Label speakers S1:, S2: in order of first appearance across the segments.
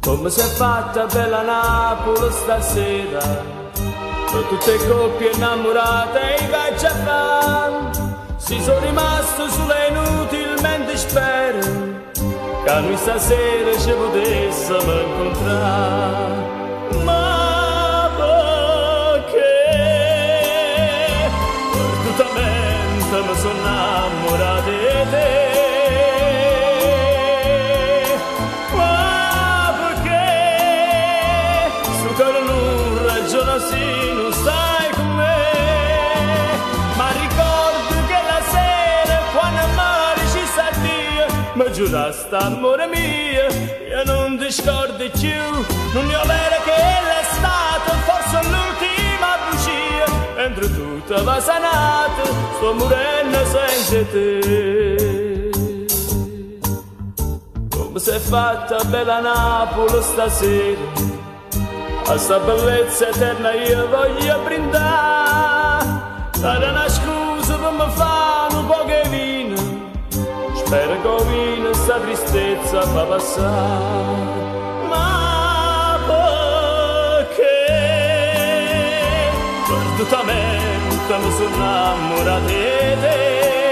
S1: Come si è fatta bella Napoli stasera, per tutte coppie innamorate e i cacciafan. Si sono rimasto sole inutilmente spero che noi stasera ci potessimo incontrare. Ma perché perdutamente mi sono innamorato di te? Se non stai con me, ma ricordo che la sera quando al mare ci sta Dio mi giurasti amore mio, io non ti scordo più, non ne ho vera che l'estate, forse l'ultima bugia, mentre tutto va sanato, sto morendo senza te. Come si è fatta bella Napoli stasera, a sta bellezza eterna io voglio brindare, dare una scusa per me fare un po' che vino, spero che il vino sta tristezza fa passare. Ma perché perdutamente mi sono innamorato di te?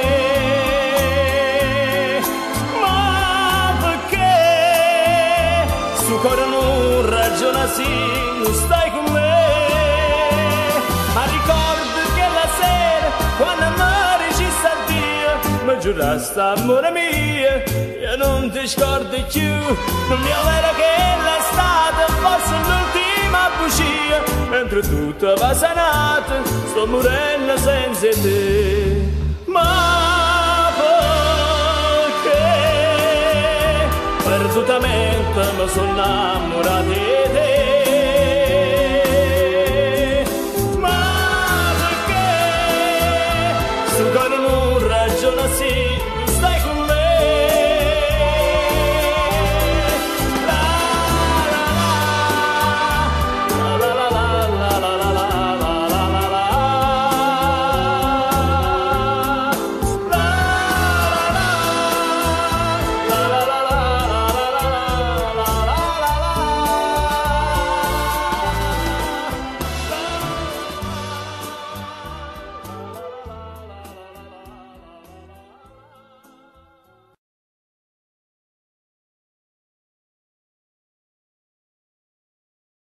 S1: Ma perché sto cuore non ragiona sì, non stai con me, ma ricordo che la sera quando al mare ci sta Dio mi giurasti amore mio, io non ti scordo più, non mi è vero che l'estate forse l'ultima bugia, mentre tutto va sanato sto morendo senza te. Ma perché perdutamente mi sono innamorato